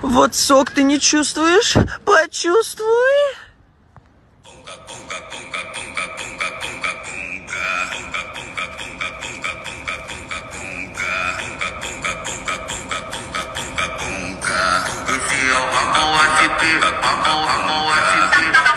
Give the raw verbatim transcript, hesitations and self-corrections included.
Вот сок ты не чувствуешь? Почувствуй. If you, I'm going to